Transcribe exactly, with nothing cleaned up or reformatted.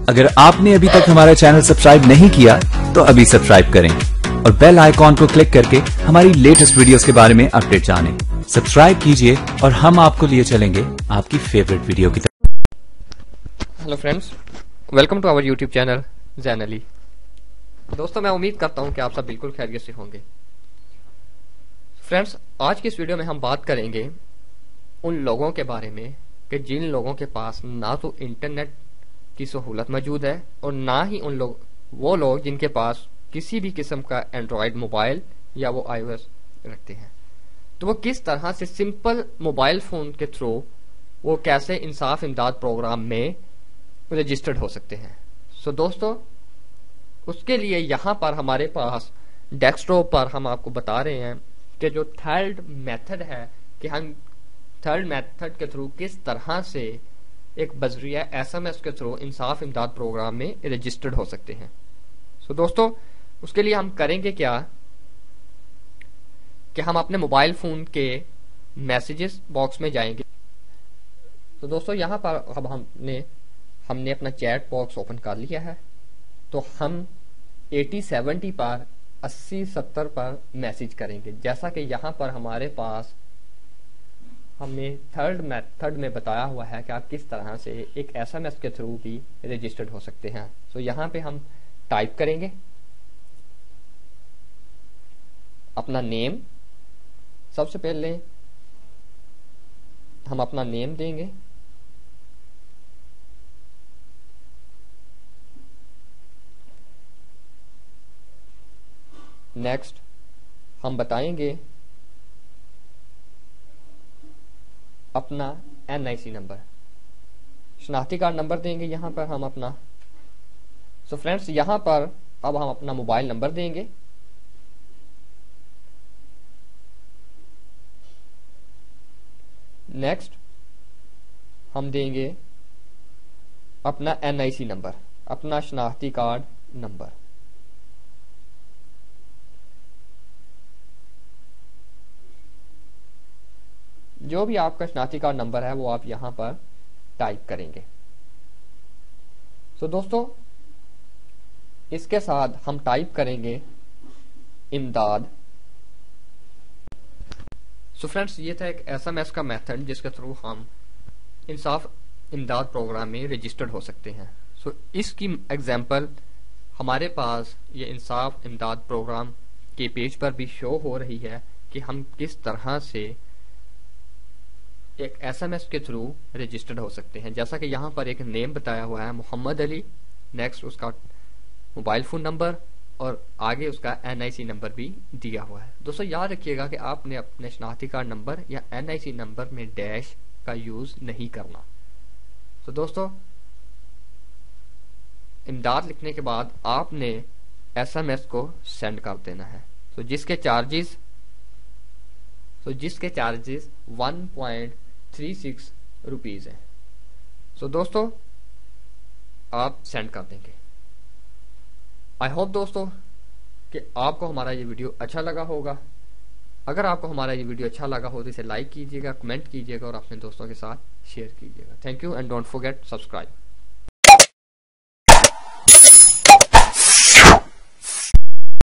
अगर आपने अभी तक हमारा चैनल सब्सक्राइब नहीं किया तो अभी सब्सक्राइब करें और बेल आइकॉन को क्लिक करके हमारी लेटेस्ट वीडियोस के बारे में अपडेट जानें। सब्सक्राइब कीजिए और हम आपको लिए चलेंगे आपकी फेवरेट वीडियो की तरफ। Hello friends, welcome to our YouTube channel Jain Ali. दोस्तों, मैं उम्मीद करता हूं कि आप सब बिल्कुल खैरियत से होंगे। फ्रेंड्स, आज की इस वीडियो में हम बात करेंगे उन लोगों के बारे में कि जिन लोगों के पास ना तो इंटरनेट की सहूलत मौजूद है और ना ही उन लोग वो लोग जिनके पास किसी भी किस्म का एंड्रॉयड मोबाइल या वो आईओएस रखते हैं। तो वो किस तरह से सिंपल मोबाइल फोन के थ्रू वो कैसे इंसाफ इमदाद प्रोग्राम में रजिस्टर्ड हो सकते हैं। सो so, दोस्तों, उसके लिए यहाँ पर हमारे पास डेस्कटॉप पर हम आपको बता रहे हैं कि जो थर्ड मेथड है कि हम थर्ड मेथड के थ्रू किस तरह से एक बजरिया एसएमएस के थ्रू इंसाफ इमदाद प्रोग्राम में रजिस्टर्ड हो सकते हैं। सो so, दोस्तों, उसके लिए हम करेंगे क्या कि हम अपने मोबाइल फोन के मैसेजेस बॉक्स में जाएंगे। तो दोस्तों, यहाँ पर अब हमने हमने अपना चैट बॉक्स ओपन कर लिया है। तो हम अस्सी सत्तर पर अस्सी सत्तर पर मैसेज करेंगे, जैसा कि यहाँ पर हमारे पास हमने थर्ड मेथड में बताया हुआ है कि आप किस तरह से एक एसएमएस के थ्रू भी रजिस्टर्ड हो सकते हैं। तो यहाँ पे हम टाइप करेंगे अपना नेम। सबसे पहले हम अपना नेम देंगे, नेक्स्ट हम बताएंगे अपना एनआईसी नंबर, शनाख्ती कार्ड नंबर देंगे यहाँ पर हम अपना। सो फ्रेंड्स, यहाँ पर अब हम अपना मोबाइल नंबर देंगे, नेक्स्ट हम देंगे अपना एनआईसी नंबर, अपना शनाख्ती कार्ड नंबर। जो भी आपका शनाख्ती कार्ड नंबर है वो आप यहां पर टाइप करेंगे। सो so, दोस्तों, इसके साथ हम टाइप करेंगे इमदाद। सो so, फ्रेंड्स, ये था एक एसएमएस का मेथड जिसके थ्रू हम इंसाफ इमदाद प्रोग्राम में रजिस्टर्ड हो सकते हैं। सो so, इसकी एग्जांपल हमारे पास ये इंसाफ इमदाद प्रोग्राम के पेज पर भी शो हो रही है कि हम किस तरह से एक एसएमएस के थ्रू रजिस्टर्ड हो सकते हैं। जैसा कि यहाँ पर एक नेम बताया हुआ है मोहम्मद अली, नेक्स्ट उसका मोबाइल फोन नंबर और आगे उसका एनआईसी नंबर भी दिया हुआ है। दोस्तों, याद रखिएगा कि आपने अपने शनाख्ती कार्ड नंबर या एनआईसी नंबर में डैश का यूज नहीं करना। तो दोस्तों, इमदाद लिखने के बाद आपने एसएमएस को सेंड कर देना है। तो जिसके चार्जेस तो जिसके charges one point three six rupees है। सो दोस्तों, आप सेंड कर देंगे। आई होप दोस्तों कि आपको हमारा ये वीडियो अच्छा लगा होगा। अगर आपको हमारा ये वीडियो अच्छा लगा हो तो इसे लाइक कीजिएगा, कमेंट कीजिएगा और अपने दोस्तों के साथ शेयर कीजिएगा। Thank you and don't forget subscribe.